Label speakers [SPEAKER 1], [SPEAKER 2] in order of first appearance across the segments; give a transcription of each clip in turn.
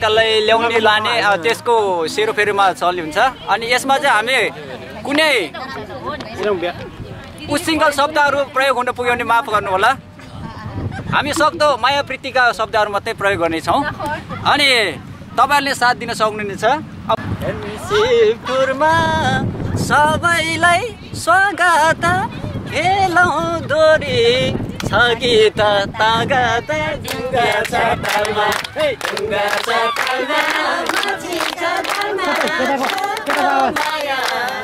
[SPEAKER 1] ल्याउने लाने त्यसको सेरोफेरोमा चल्ने हुन्छ अनि यसमा चाहिँ हामी कुनै उच्चाङ्गल शब्दहरू प्रयोग हुन पुग्यो भने माफ गर्नु होला हामी सक्दो माया प्रीतिका शब्दहरू मात्रै प्रयोग गर्नेछौँ अनि तपाईहरुले साथ दिन सक्नुहुनेछ शिवपुरमा सबैलाई स्वागत खेलौँ दोरी छ गीत तागत ढुङ्गा छ तालमा ढुङ्गा छ तालमा माछी छ तालमा माया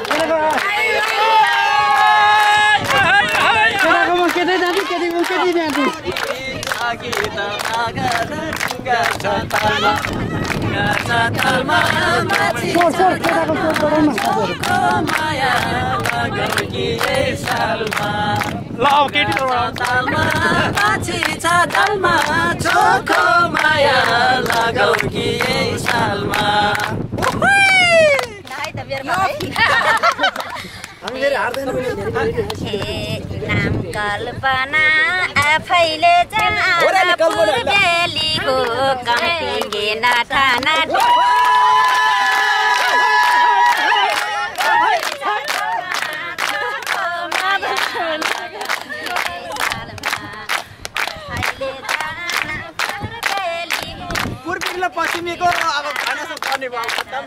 [SPEAKER 1] गीत तागत ढुङ्गा छ तालमा ढुङ्गा छ तालमा माछी छ माया लगौ कि सालमा ल अब केटी तालमा माछी छ तालमा चोखो माया लगौ कि सालमा
[SPEAKER 2] नाम कल्पना आफैले बेलीको कम्पिङ्गे नाठाना
[SPEAKER 1] पूर्वी र पश्चिमीको अब खाना सब पर्ने भयो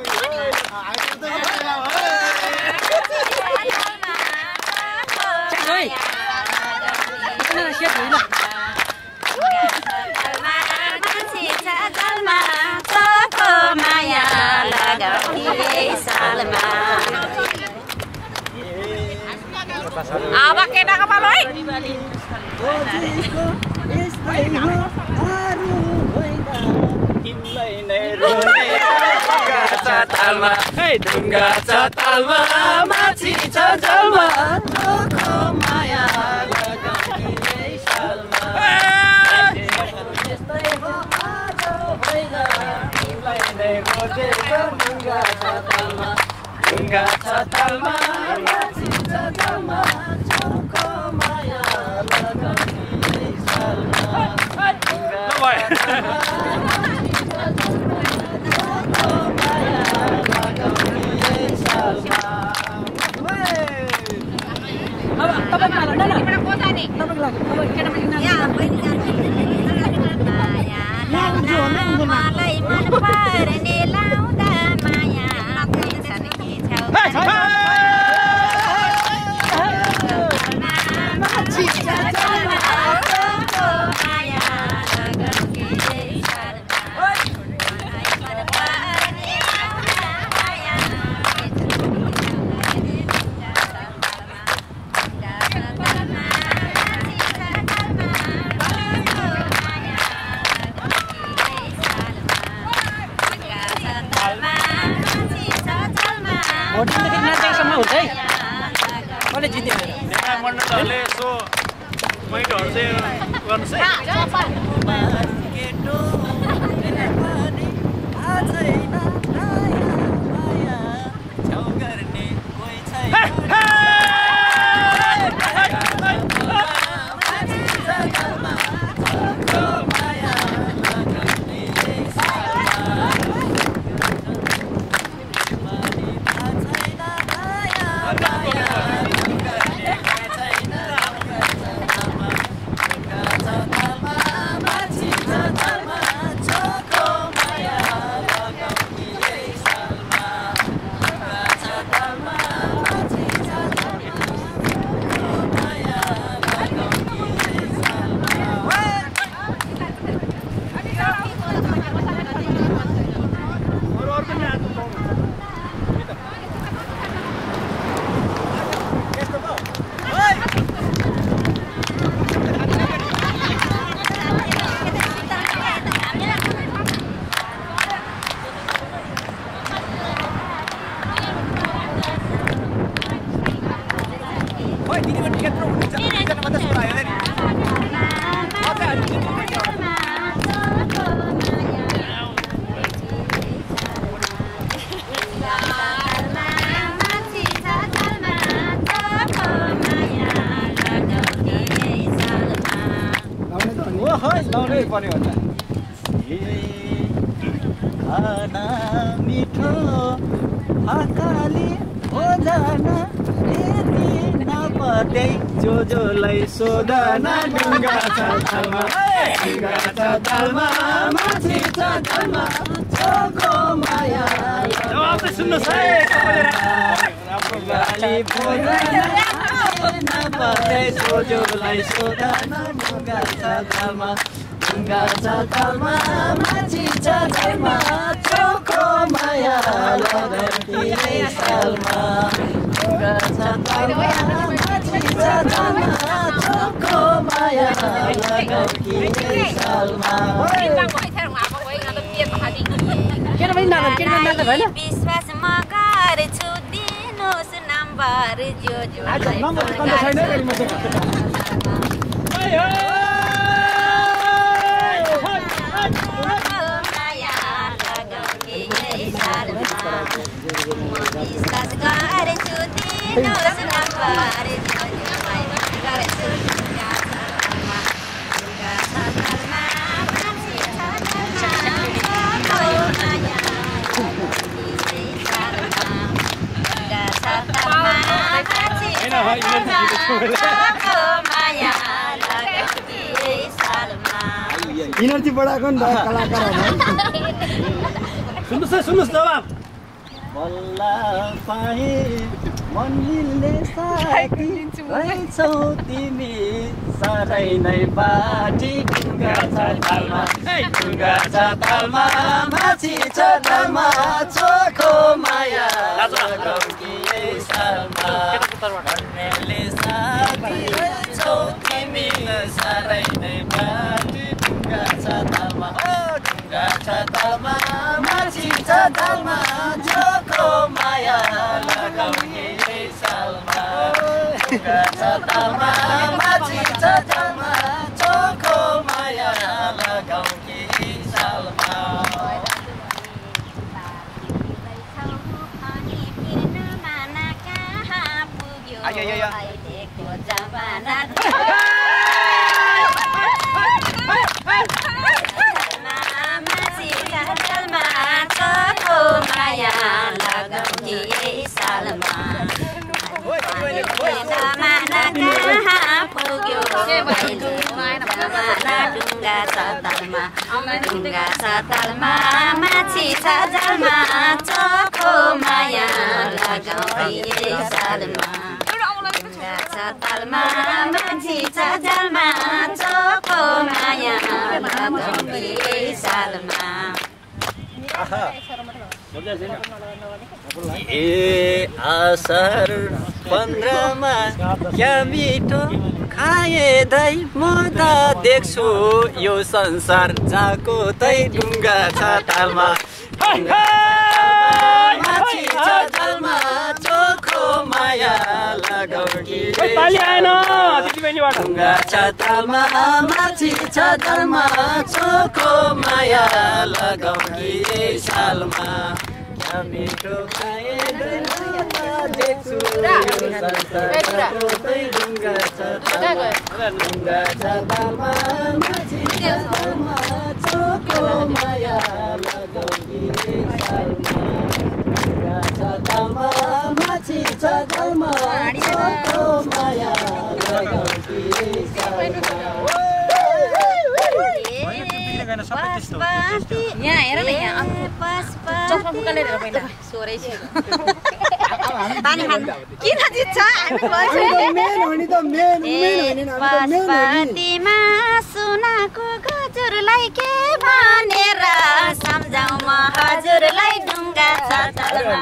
[SPEAKER 2] अब केटाको पालो है
[SPEAKER 1] ढुङ्गा छ तालमा माछी छ जलमा चोखो माया लगौ कि सालमा यस्तै हो आज होइन तिमीलाई नै खोजेको ढुङ्गा छ तालमा माछी छ जलमा चोखो माया लगौ कि सालमा
[SPEAKER 3] मण्डलहरूले यसो मैटोहरू चाहिँ गर्नुहोस् है
[SPEAKER 1] लाउनै पर्ने हो त खाना मिठो हकाली हो जान यति नपर्दै जोलाई सोधन ढुङ्गा छ तालमा माछी छ तालमा चोखो माया
[SPEAKER 3] जवाब सुन्नुहोस् है
[SPEAKER 1] नपर्दै जोलाई सोधन ढुङ्गा छ तालमा माछी छ तालमा चोखो माया लगाउँथे सालमा ढुङ्गा छ तालमा माछी छ तालमा चोखो माया लगाउँथे सालमा
[SPEAKER 2] विश्वास म गर्छु दिनुहोस् नम्बर जो विश्वास गर्छु दिनुहोस् नम्बर
[SPEAKER 4] इनर्जी बढाएको नि त कलाकारहरु
[SPEAKER 3] सुन्नुहोस् जवाब
[SPEAKER 1] बल्ल पाए मन मिल्ने साथी रहेछौ तिमी साह्रै नै बाटी ढुङ्गा छ तालमा माछी छ तालमा चोखो माया लगाउँकी सालमा भन्नेले साथी रहेछौ तिमी साह्रै नै बाटी ढुङ्गा छ तालमा माछी छ तालमा चोखो माया लगाउने सालमा ढुङ्गा छ तालमा माछी छ तालमा चोखो माया लगाउने सालमा
[SPEAKER 2] ढुङ्गा छ तालमा माछी छ जालमा चोखो माया लगाउने सालमा ढुङ्गा छ तालमा माछी छ जालमा चोखो माया लगाउने सालमा
[SPEAKER 1] ए आसार 15मा क्या मिठो खाए दही म त देख्छु यो संसार जाको तै ढुङ्गा छ तालमा माछी छ तालमा चोखो माया लगाउने ढुङ्गा छ तालमा माछी छ तालमा चोखो माया लगाउने सालमा मिठो खाए देख्छु ढुङ्गा छ तालमा माछी छ तालमा चोखो माया लगाउने सालमा ढुङ्गा छ तालमा माछी छ तालमा चोखो माया लगाउने सालमा
[SPEAKER 2] यहाँ हेर न यहाँ चौकमा फुकाले हेरेर पहिला सोरै छ पानी खानु किन जित्छ पशुपतिमा सुनाको गजुरलाई के भनेर सम्झाउ म हजुरलाई ढुङ्गा छ तालमा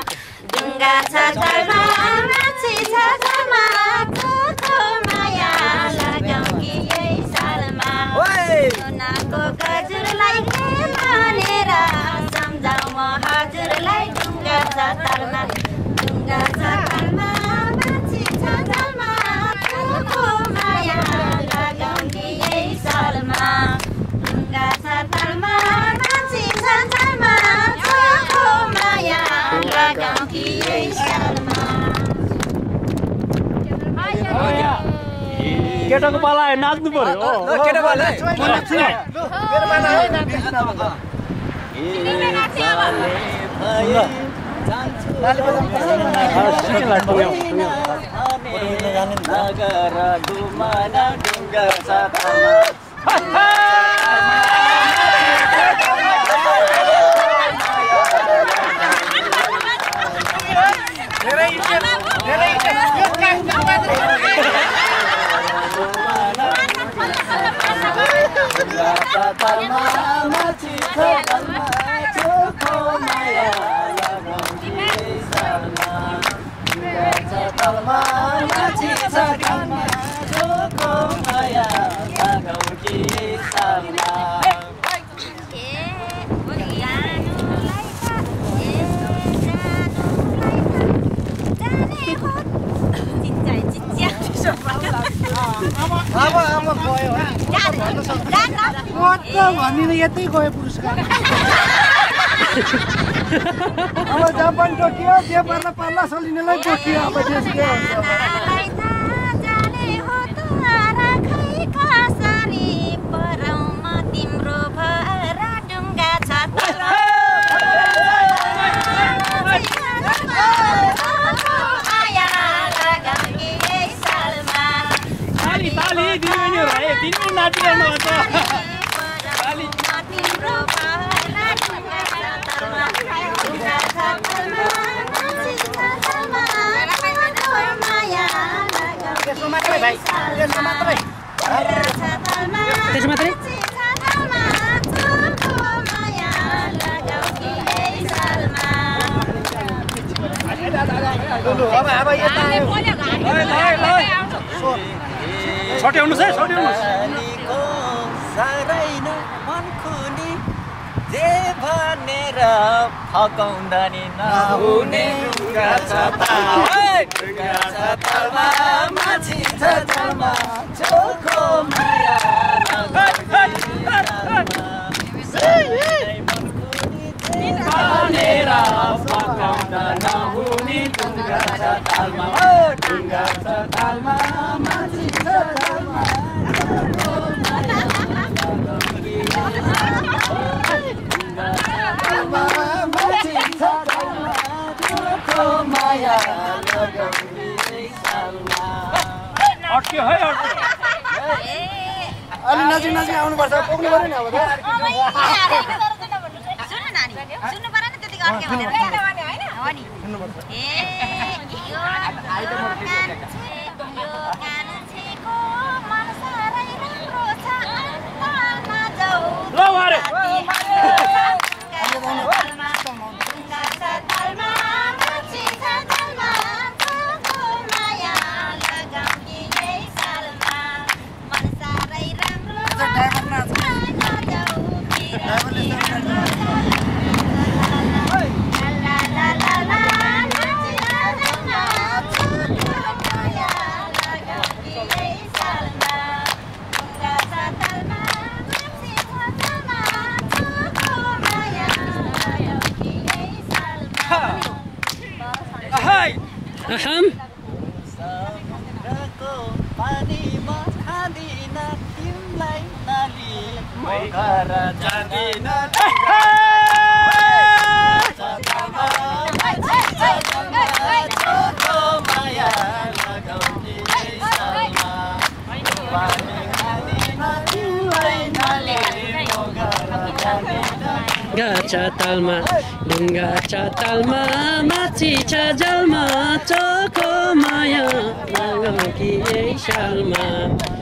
[SPEAKER 2] माछी छ तालमा चोखो माया लगाउँकी यही सालमा सुनाको गजुरलाई के भनेर सम्झाउ म हजुरलाई ढुङ्गा छ तालमा माछी छ तालमा चोखो माया लगाउँकी यही सालमा ढुङ्गा छ तालमा माछी छ तालमा चोखो माया लगाउँकी यही सालमा
[SPEAKER 3] केटाको पाला नाच्नु पर्यो
[SPEAKER 1] केटा पाला
[SPEAKER 4] भन्ने यतै गयो पुरस्कार अब जापान टोकियो जे पर्ला पर्ला सलिनेलाई टोकियो अब देशको
[SPEAKER 3] छट्याउनुस् है छट्याउनुस्
[SPEAKER 1] जे भनेर फकाउँदा नि नहुने ढुङ्गा छ तालमा माछी छ जलमा चोखो माया भनेर फकाउँदा नहुने ढुङ्गा छ तालमा ढुङ्गा छ तालमा माछी छ जलमा
[SPEAKER 3] अट्क्यो है अट्क्यो
[SPEAKER 4] अलि नजिक नजिक आउनुपर्छ पुग्नु पर्यो नि अब
[SPEAKER 2] सुन्नु नानी सुन्नु पर्यो नि त्यतिको अड्क्यो भनेर हैन हो नि कान्छेको मन सारै राम्रो छ अन्तालमा जाऊ
[SPEAKER 3] ल वारे
[SPEAKER 1] समुद्रको पानीमा खाँदिन तिमीलाई नाली घर जाँदिन माया लगाउने पानी खाँदिन तिमीलाई नाली
[SPEAKER 5] गाछा तालमा ढुङ्गा छ तालमा माछी छ जलमा चोखो माया लगाउकी सालमा